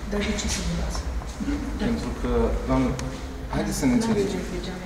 Dar de ce se durează? Pentru că, doamnă, haideți să ne înțelegem.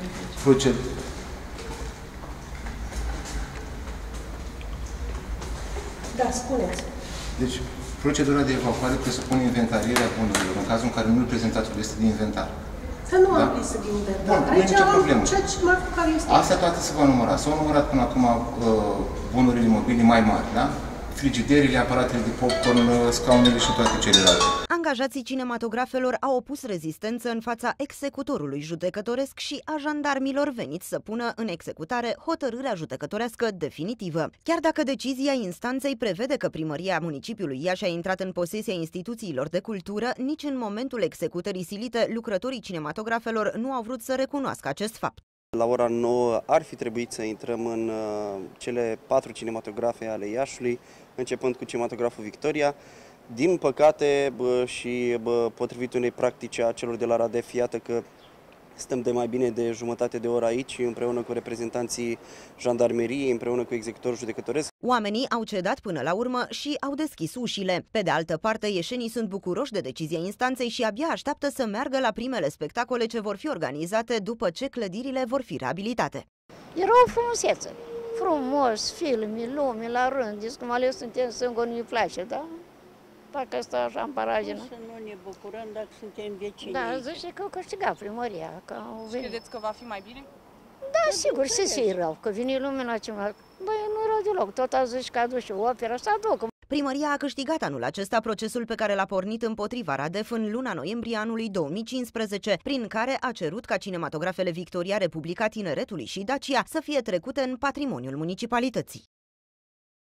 Da, spuneți. Deci, procedura de evacuare presupune inventarierea bunurilor, în cazul în care nu prezentatul este de inventar. Că nu am listă de inventar. Bun, nu e nicio problemă. Care este. Astea toate se vor număra. S-au numărat până acum bunurile mobile mai mari, da? Frigiderile, aparatele de popcorn, scaunele și toate celelalte. Angajații cinematografelor au opus rezistență în fața executorului judecătoresc și a jandarmilor veniți să pună în executare hotărârea judecătorească definitivă. Chiar dacă decizia instanței prevede că primăria municipiului Iași a intrat în posesia instituțiilor de cultură, nici în momentul executării silite, lucrătorii cinematografelor nu au vrut să recunoască acest fapt. La ora 9 ar fi trebuit să intrăm în cele 4 cinematografe ale Iașului, începând cu cinematograful Victoria. Din păcate și potrivit unei practici a celor de la RADEF, iată că stăm de mai bine de jumătate de oră aici, împreună cu reprezentanții jandarmeriei, împreună cu executorul judecătoresc. Oamenii au cedat până la urmă și au deschis ușile. Pe de altă parte, ieșenii sunt bucuroși de decizia instanței și abia așteaptă să meargă la primele spectacole ce vor fi organizate după ce clădirile vor fi reabilitate. Era o frumusețe. Frumos, filme, lume, la rând. Zic, cum ales suntem singuri, nu-i place, da? Dacă stă așa în paragină. Să nu ne bucurăm dacă suntem vecini. Da, zice că au câștigat primăria. Și credeți că va fi mai bine? Da, sigur, și rău, că vine lumina ce mai... Băi, nu rău deloc, tot a zis că a dus și opera, să aducă. Primăria a câștigat anul acesta procesul pe care l-a pornit împotriva RADEF în luna noiembrie anului 2015, prin care a cerut ca cinematografele Victoria, Republica Tineretului și Dacia să fie trecute în patrimoniul municipalității.